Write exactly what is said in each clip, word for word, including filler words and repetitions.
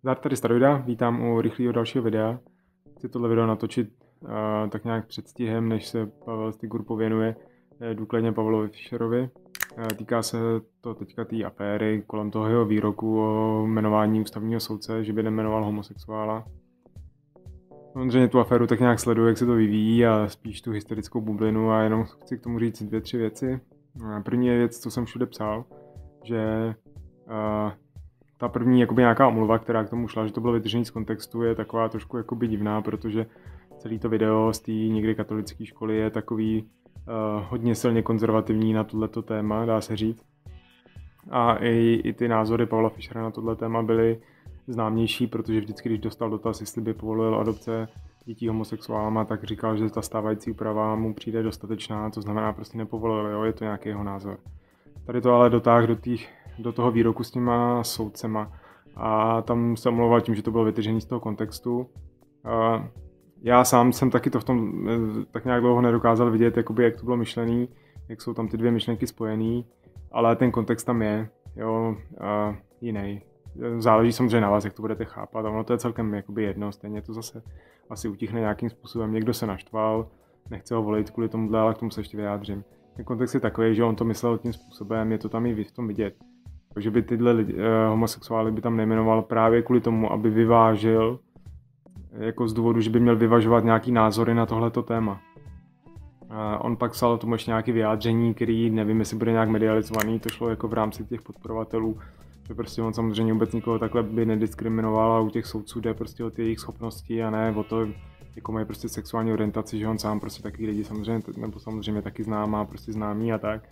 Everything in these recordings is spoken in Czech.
Zdar, tady Staroida, vítám u rychlého dalšího videa. Chci tohle video natočit uh, tak nějak předstihem, než se Pavel Stigur pověnuje eh, důkladně Pavlovi Fischerovi. Uh, týká se to teďka té aféry kolem toho jeho výroku o jmenování ústavního soudce, že by nejmenoval homosexuála. Samozřejmě tu aféru tak nějak sleduju, jak se to vyvíjí a spíš tu historickou bublinu a jenom chci k tomu říct dvě, tři věci. Uh, první je věc, co jsem všude psal, že uh, ta první jakoby nějaká omluva, která k tomu šla, že to bylo vytržené z kontextu, je taková trošku jakoby divná, protože celý to video z té někdy katolické školy je takový uh, hodně silně konzervativní na tohleto téma, dá se říct. A i, i ty názory Pavla Fischera na tohle téma byly známější, protože vždycky, když dostal dotaz, jestli by povolil adopce dětí homosexuálama, tak říkal, že ta stávající úprava mu přijde dostatečná, to znamená prostě nepovolil, jo, je to nějaký jeho názor. Tady to ale dotáhl do, tých, do toho výroku s těma soudcema a tam se omlouval tím, že to bylo vytržené z toho kontextu. A já sám jsem taky to v tom tak nějak dlouho nedokázal vidět, jakoby, jak to bylo myšlený, jak jsou tam ty dvě myšlenky spojený, ale ten kontext tam je, jo, a jiný. Záleží samozřejmě na vás, jak to budete chápat, a ono to je celkem jakoby jedno, stejně to zase asi utichne nějakým způsobem. Někdo se naštval, nechce ho volit kvůli tomuhle, ale k tomu se ještě vyjádřím. Ten kontext je takový, že on to myslel tím způsobem, je to tam i v tom vidět. Takže by tyhle lidi, eh, homosexuály by tam nejmenoval právě kvůli tomu, aby vyvážil, jako z důvodu, že by měl vyvažovat nějaký názory na tohleto téma. Eh, on pak psal tomu ještě nějaké vyjádření, který nevím, jestli bude nějak medializovaný, to šlo jako v rámci těch podporovatelů, že prostě on samozřejmě vůbec nikoho takhle by nediskriminoval a u těch soudců jde prostě o ty jejich schopnosti a ne o to, jako mají prostě sexuální orientaci, že on sám prostě takový lidi samozřejmě, nebo samozřejmě taky zná, má prostě známý a tak.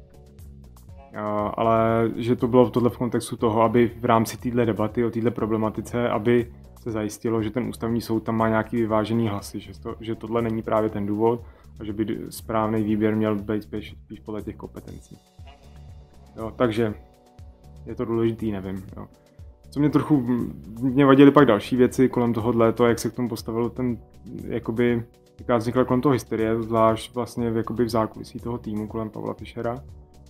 A, ale že to bylo tohle v kontextu toho, aby v rámci této debaty o této problematice, aby se zajistilo, že ten ústavní soud tam má nějaký vyvážený hlasy, že, to, že tohle není právě ten důvod a že by správný výběr měl být spíš, spíš podle těch kompetencí. Jo, takže je to důležitý, nevím. Jo. Co mě trochu, mě vadily pak další věci kolem tohohle, to, jak se k tomu postavil ten, jakoby, jaká vznikla kolem toho hysterie, zvlášť vlastně jakoby v zákulisí toho týmu kolem Pavla Fischera. Uh,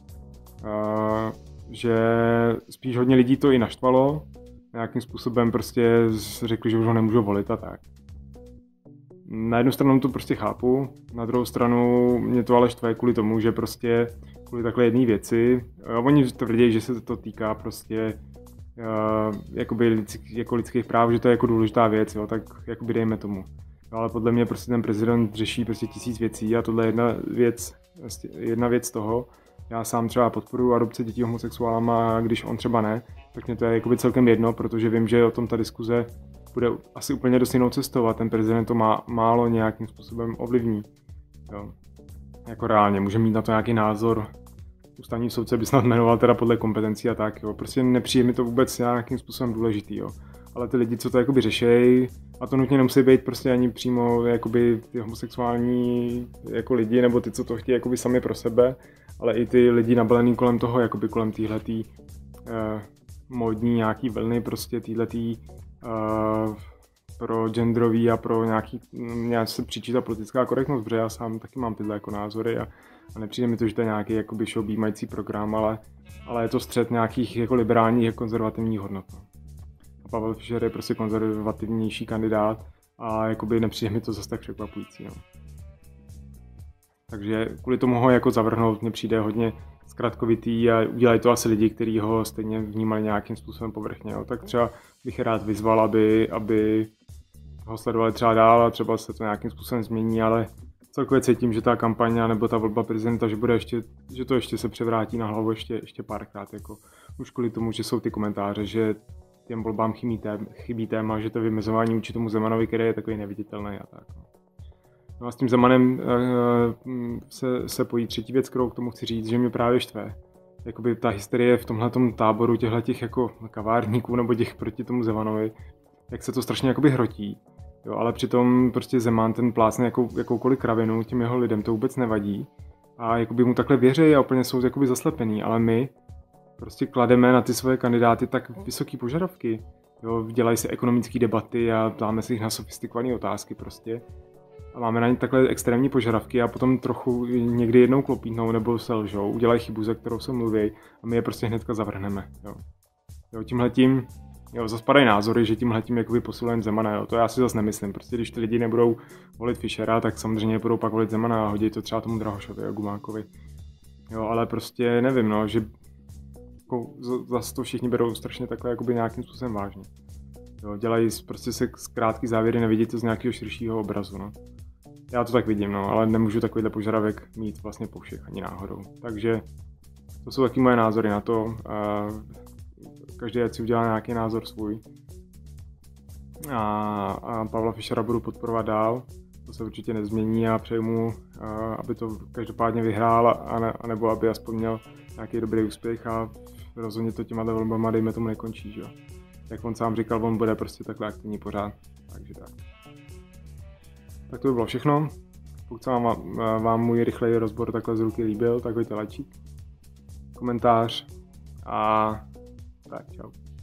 že spíš hodně lidí to i naštvalo, nějakým způsobem prostě řekli, že už ho nemůžou volit a tak. Na jednu stranu to prostě chápu, na druhou stranu mě to ale štve kvůli tomu, že prostě kvůli takhle jedné věci, uh, oni tvrdí, že se to týká prostě Uh, jakoby lidských, jako lidských práv, že to je jako důležitá věc, jo, tak jakoby dejme tomu. No, ale podle mě prostě ten prezident řeší prostě tisíc věcí a tohle je jedna věc, jedna věc toho. Já sám třeba podporuji adopci dětí homosexuálama, když on třeba ne, tak mě to je jakoby celkem jedno, protože vím, že o tom ta diskuze bude asi úplně dost jinou cestou a ten prezident to má málo nějakým způsobem ovlivní. Jo. Jako reálně, může mít na to nějaký názor. Ústavní soudce by snad jmenoval teda podle kompetencí a tak, jo. Prostě nepřijde mi to vůbec nějakým způsobem důležitý, jo. Ale ty lidi, co to jakoby řešejí, a to nutně nemusí být prostě ani přímo jakoby ty homosexuální jako lidi, nebo ty, co to chtějí jakoby sami pro sebe, ale i ty lidi nabalený kolem toho, jakoby kolem téhletý eh, módní nějaký vlny, prostě téhletý eh, pro genderový a pro nějaký, nějak se přičítá politická korektnost, protože já sám taky mám tyhle jako názory a, a nepřijde mi to, že to je nějaký jakoby showbímající program, ale, ale je to střet nějakých jako liberálních a konzervativních hodnot. A Pavel Fischer je prostě konzervativnější kandidát a jakoby nepřijde mi to zase tak překvapující. No. Takže kvůli tomu ho jako zavrhnout mě přijde hodně zkratkovitý a udělají to asi lidi, kteří ho stejně vnímali nějakým způsobem povrchně. Jo. Tak třeba bych rád vyzval, aby, aby ho sledovali třeba dál a třeba se to nějakým způsobem změní, ale celkově cítím, že ta kampaň nebo ta volba prezidenta, že, bude ještě, že to ještě se převrátí na hlavu ještě, ještě párkrát. Jako. Už kvůli tomu, že jsou ty komentáře, že těm volbám chybí téma, chybí téma, že to vymezování vůči tomu Zemanovi, který je takový neviditelný a tak. No a s tím Zemanem uh, se, se pojí třetí věc, kterou k tomu chci říct, že mě právě štve. Jakoby ta hysterie v tomhletom táboru těchto jako kavárníků nebo těch proti tomu Zemanovi, jak se to strašně jakoby hrotí. Jo, ale přitom prostě Zeman ten plácne jakou, jakoukoliv kravinu těm jeho lidem, to vůbec nevadí. A jakoby mu takhle věří a úplně jsou jakoby zaslepený, ale my prostě klademe na ty svoje kandidáty tak vysoké požadavky. Jo, dělají se ekonomické debaty a dáme si jich na sofistikované otázky prostě. A máme na ně takhle extrémní požadavky a potom trochu někdy jednou klopítnou nebo se lžou, udělají chybu, za kterou se mluví a my je prostě hnedka zavrhneme. Jo. Jo, tímhletím Jo, zase padají názory, že tímhletím jakoby posilujeme Zemana, jo. To já si zase nemyslím. Prostě když ty lidi nebudou volit Fischera, tak samozřejmě budou pak volit Zemana a hodit to třeba tomu Drahošovi a Gumákovi. Jo, ale prostě nevím, no, že jako, zase to všichni berou strašně takhle jakoby nějakým způsobem vážně. Jo, dělají prostě se krátký závěry, nevidí to z nějakého širšího obrazu, no. Já to tak vidím, no, ale nemůžu takovýhle požadavek mít vlastně po všech ani náhodou. Takže to jsou taky moje názory na to. Každý ať si udělá nějaký názor svůj. A, a Pavla Fischera budu podporovat dál. To se určitě nezmění a přeju mu, aby to každopádně vyhrál, a ne, anebo aby aspoň měl nějaký dobrý úspěch a rozhodně to těma volbama dejme tomu nekončí, že jo. Jak on sám říkal, on bude prostě takhle aktivní pořád. Takže tak. Tak to by bylo všechno. Pokud se vám, vám můj rychlej rozbor takhle z ruky líbil, tak hoďte lajčík, komentář a tak čau.